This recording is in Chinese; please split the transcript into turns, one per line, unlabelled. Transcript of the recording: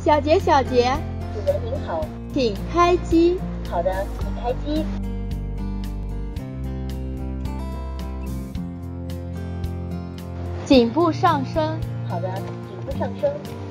小杰，小杰，
主人您好，
请开机。
好的，请开机。
颈部上升。
好的，颈部上升。